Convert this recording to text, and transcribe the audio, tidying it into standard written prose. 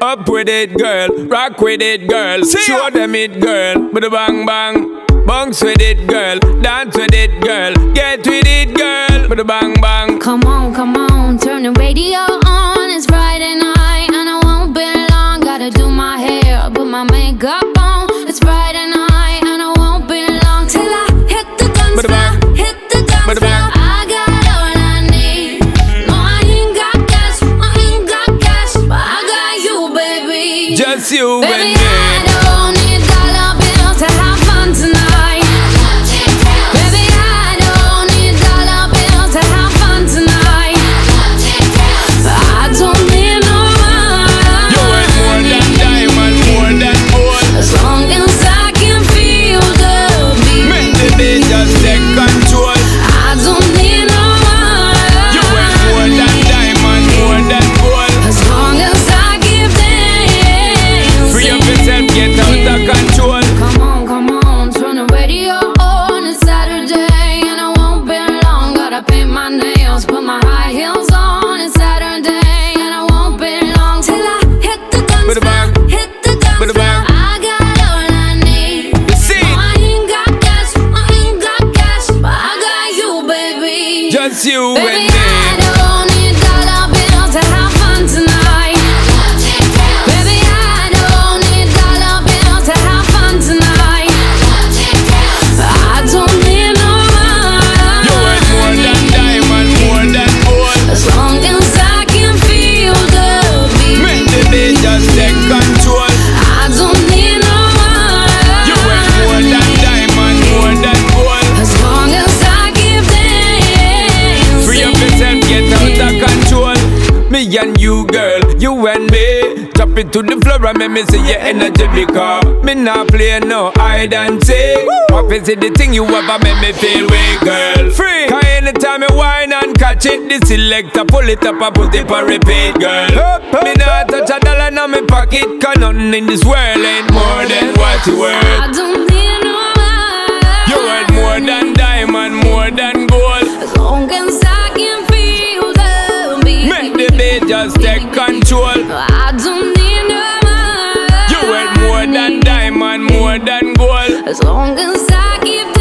Up with it, girl. Rock with it, girl. Show them it, girl. Bada bang bang. Bounce with it, girl. Dance with it, girl. Get with it, girl. Bada bang bang. Come on, turn the radio on. It's Friday night and I won't be long. Gotta do my hair, put my makeup on. It's Friday night and I won't be long till I hit the dance floor, hit the dance floor. I got all I need. No, I ain't got cash, but I got you, baby. Just you baby, and me. I don't need dollar bills to have fun tonight. Baby, I don't need dollar bills to have fun tonight. I don't need no money. You ain't more than diamond, more than gold. As long as I can feel the beat. Make the beat just take control. I don't need no money. You ain't more than diamond, more than gold. As long as I keep dancing. Free up yourself, get out of control. Come on, turn the radio on. It's Saturday and I won't be long. Gotta paint my nails, put my high heels on. It's Saturday and I won't be long till I hit the dance floor, hit the dance floor. I got all I need. No, I ain't got cash, but I got you, baby. Just you Baby, and me. I don't need dollar bills to have fun tonight. Baby, I don't need dollar bills to have fun tonight. I don't need no money. You ain't more than diamond, more than gold. As long as I can feel the beat. Make the beat just take control. I don't need no money. You ain't more than diamond, more than gold. As long as I keep dancing. Free up yourself, get out of control. Me and you, girl, you and me. Drop it to the floor and make me see your energy, because me not play no hide and seek. What is it, the thing you ever make me feel weak, girl? Free. Cause anytime I whine and catch it, the selector pull it up and put it for repeat, girl. Me not touch a dollar in my pocket, cause nothing in this world ain't more than what you worth. I don't need no money. You worth more than diamond, more than gold. As long as I can feel the beat. Make the beat just take control. I don't need no money. You worth more than diamond, more than gold. As long as I keep